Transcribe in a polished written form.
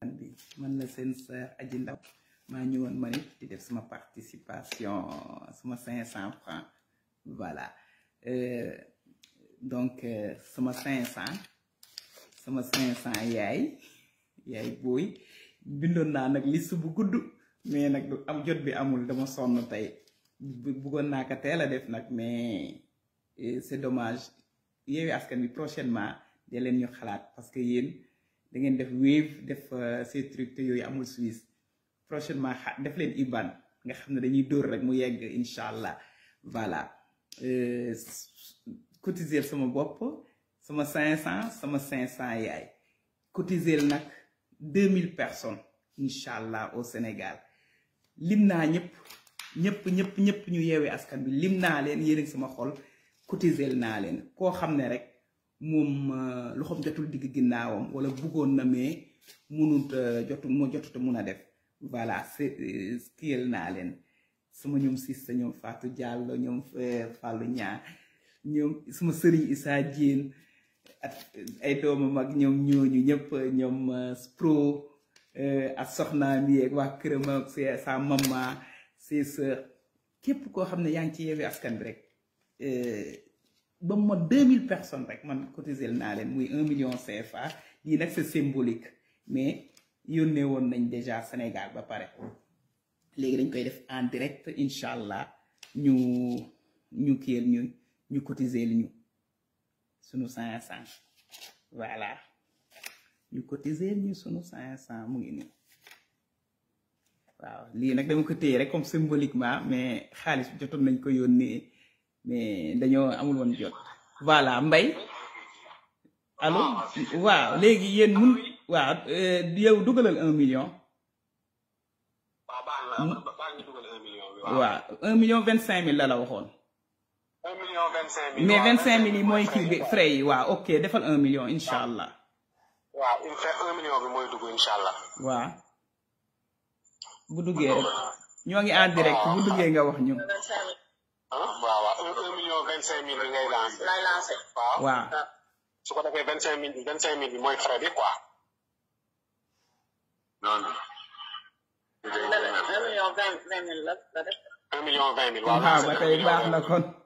bi man la seen sœur Adji Ndaw maa ñëwoon ma nit di def sama participation sama 500 francs voilà donc sama 500 yaay booy bindoon naa nag liste bu gudd mais nag du am jot bi amul dama sonn tey bëggoon naa ko teel a def nag mais c'est dommage Yewwi Askan Wi prochainement de leen ñu xalaat parce que yéen da ngeen def Wave def ces trucs te yooyu amul Suisse prochainement def leen IBAN nga xam ne dañuy dóor rek mu yegg incha allah voilà cotiser sama bopp sama 500 sama 500 yaay cotiser nag 2000 personnes incha allah au Sénégal lim naa ñëpp ñu Yewwi Askan Wi lim naa leen yéen ak sama xol cotiser naa leen koo xam ne rek moom loxoom jotul digg ginnaawam wala bëggoon na mais munut jotut mun a def voilà c'est kiyal naa leen sama ñoom Cissé ñoom Fatou Diallo ñoom Fallou Niang ñoom sama sëriñ Issa Diène ak ay doomam ak ñoom ñooñu ñëpp ñoom Spro ak soxnaam yi ak waa këram ak sa maman ses sœurs képp koo xam ne yaa ngi ci Yewwi Askan Wi rek ba mu mot 2000 personnes rek man cotiser naa leen muy 1 million CFA lii nag c'est symbolique mais yónnee woon nañ déjà Sénégal ba pare léegi dañ koy def en direct incha allah ñu kiyal ñu cotiser ñu sunu 500 voilà ñu cotiser ñu sunu 500 mu ngi nii waaw lii nag dama ko téye rek comme symboliquement mais xaalis jotoon nañ ko yónnee mais dañoo amul woon jot voilà Mbaye allo waaw léegi yéen mun waaw yow dugalal 1 million waaw 1 million 25 000 la waxoon 1 million 25 000 mais 25 000 yi mooy kii bi frais yi waaw ok defal 1 million incha allah waaw 1 million bi mooy dugg incha allah waaw bu duggee rek ñoo ngi en direct bu duggee nga wax ñu waaw 1 million 25 000 bi ngay lancé. waaw su ko defee 25 000 bi mooy frais bi quoi. non non. 1 million 20 000 la def. 1 million 20 000 waaw ba tey baax na kon.